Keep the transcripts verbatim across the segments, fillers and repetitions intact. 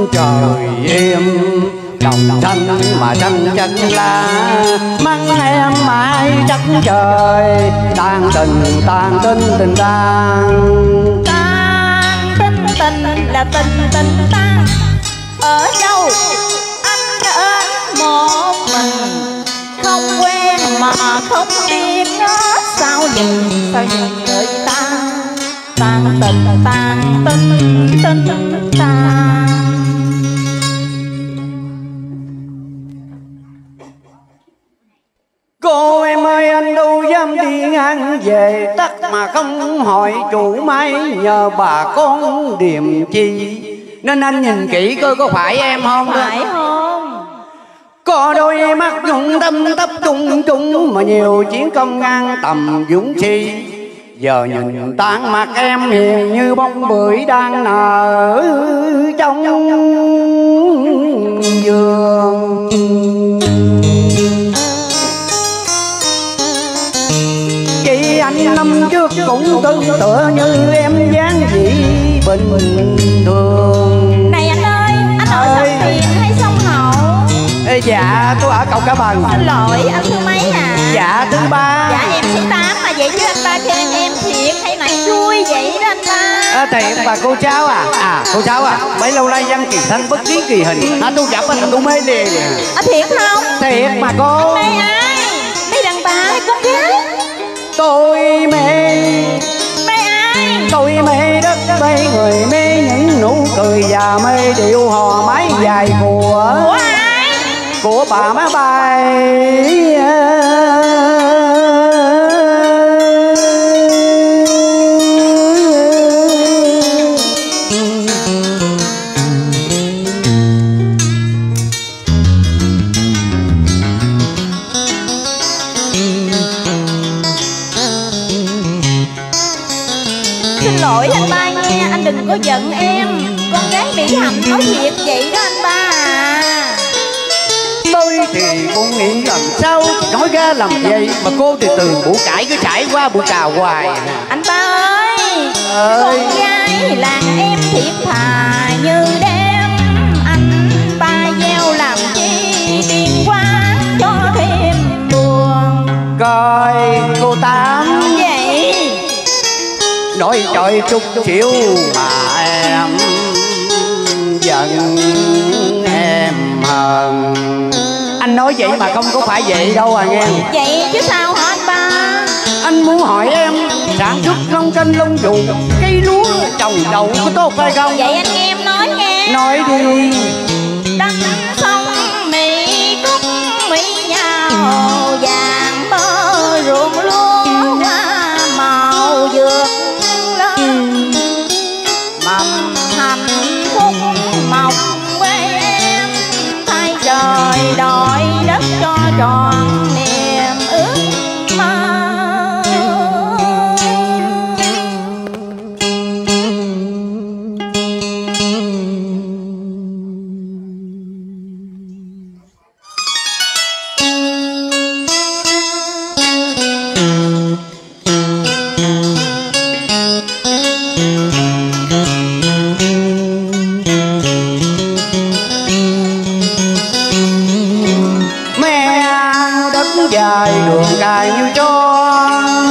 trời êm đồng thanh mà tranh chân la, mắng em mãi chắc trời tan tình tan tình tình tan. Tan tình tình là tình tình tan, ở đâu anh ở một mình, không quen mà không biết sao dừng sao dừng người ta. Tan tình tan tình tình tan. Cô em ơi anh đâu dám đi ngang về, tắt mà không hỏi chủ máy nhờ bà con điềm chi, nên anh nhìn kỹ coi có phải em không. Phải không? Có đôi mắt nhung tâm tấp tung tung mà nhiều chiến công ngang tầm dũng chi, giờ nhìn tán mặt em hiền như bông bưởi đang nở trong vườn. Chị anh năm trước cũng tương tự như em dáng dị bình thường. Này anh ơi, anh ở sông Tiền hay sông Hậu? Ê, dạ tôi ở cầu Cá Bần. Xin lỗi, anh thứ mấy à? Dạ thứ ba. Dạ em thứ tám mà vậy chứ anh ba khen em thiệt hay nãy vui vậy đó anh ba? À, thiệt bà cô cháu à? À cô cháu à, bấy lâu nay văn kỳ thanh bất ký kỳ hình. À, tôi gặp anh tôi mê liền. À thiệt không? Thiệt mà cô. Anh mê ai? Mê đàn bà hay con gái? Tôi mê. Mê ai? Tôi mê đất mê người, mê những nụ cười và mê điệu hò mái dài của Của ai? Của bà má bay. Xin lỗi anh ba nghe, anh đừng có giận em. Con gái Mỹ Hạnh nói thiệt vậy đó anh ba à. Tôi thì cũng nghĩ làm sao nói ra làm vậy, mà cô thì từ bụi cải cứ trải qua bụi cà hoài. Anh ba ơi, ơi. con gái làng em thiệt thà như đêm, anh ba gieo làm chi điên quá cho thêm buồn. Coi cô Tám Vậy nói trời chút xíu mà em giận em hờn. Anh nói vậy mà không có phải vậy đâu à nghe. vậy chứ sao hả anh ba? Anh muốn hỏi em sản xuất rong canh lông dù cây lúa trồng đậu có tốt hay không? Vậy anh nghe em nói nghe. Nói đi. Đất sông Mỹ cúc Mỹ nhau vàng mơ ruộng lúa hoa màu dược lên, mầm hạnh phúc mọc quê em, thay trời đòi đất cho tròn niềm ước mơ. Dài đường cài như cho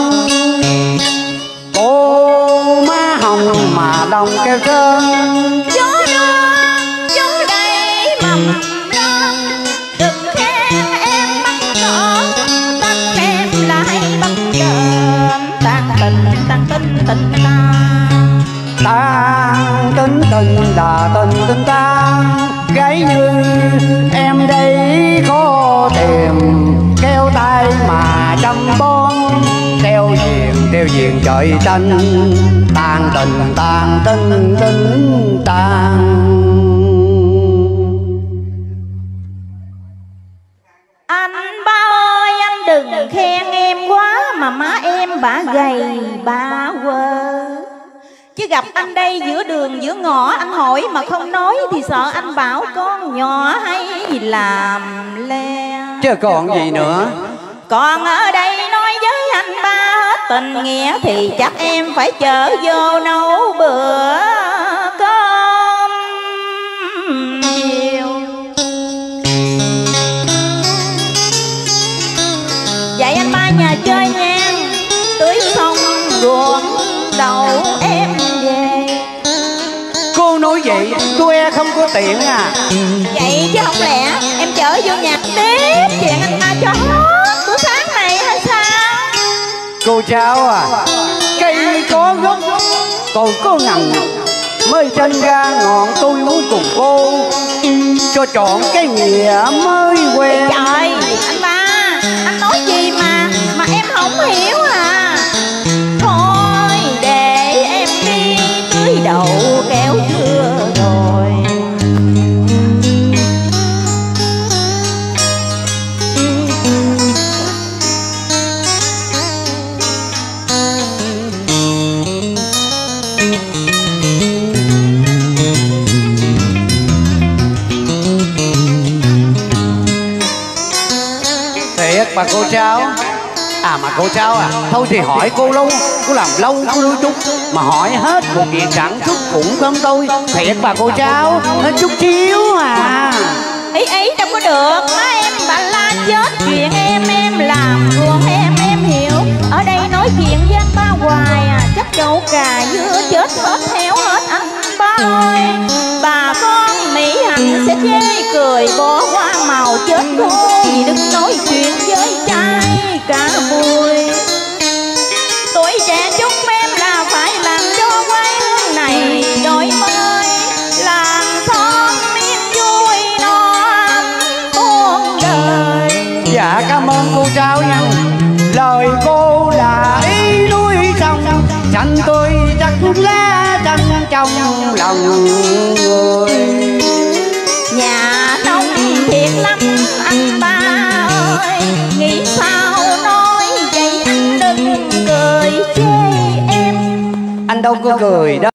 cô má hồng mà đồng keo trơn. Gió đưa gió đầy mầm non, đừng khen em bắt cỏ, tắt em lại bắt cơm. Tan tình tan tình tình ta, tan tính tình là tình tình tan. Gái như em đây khó tìm, keo tay mà chăm bón, keo diền keo diền trời tranh. Tan tình tan tình tình tan. anh ba ơi anh đừng khen em quá, mà má em bả gầy bả quơ. Chứ gặp anh đây giữa đường giữa ngõ anh hỏi mà không nói thì sợ anh bảo con nhỏ hay làm le. Chứ còn gì nữa. Còn ở đây nói với anh ba hết tình nghĩa thì chắc em phải chở vô nấu bữa cơm Vậy anh ba nhà chơi nha. Tưới xong ruộng đậu em về. Cô nói vậy cô e không có tiện à. Vậy chứ không lẽ em chở vô nhà tiếp chuyện anh ba cho hết bữa sáng này hay sao? Cô cháu à, cây có gốc còn có ngần, mới tranh ra ngọn tôi muốn cùng cô cho trọn cái nghĩa mới quen. Trời anh ba, anh nói gì mà mà em không hiểu à. Thôi để em đi tưới đậu kéo chưa rồi. Thiệt bà cô cháu. À mà cô cháu à, thôi thì hỏi cô lâu, cô làm lâu cô đôi chút mà hỏi hết một chuyện sản xuất cũng không tôi. Thiệt bà cô cháu, hết chút xíu à. Ý ý đâu có được, má em bà la chết chuyện em em làm ruộng em em hiểu. Ở đây nói chuyện với anh ba hoài à, chắc dâu cà dưa chết hết theo hết anh ba ơi. Bà con Mỹ Hạnh sẽ chê cười bỏ qua màu chết thôi, đừng nói chuyện với trai cả buổi. Tuổi trẻ chúng em là phải làm cho quê hương này đổi mới, làm son miếng vui no muôn đời. Dạ cảm ơn cô cháu nha. Lời cô là ý núi sông xanh tôi chắc lá trăng trong lòng người. Nhà nông thiệt lắm anh ba ơi, nghĩ sao nói vậy anh đừng cười chê em. Anh đâu có cười đâu.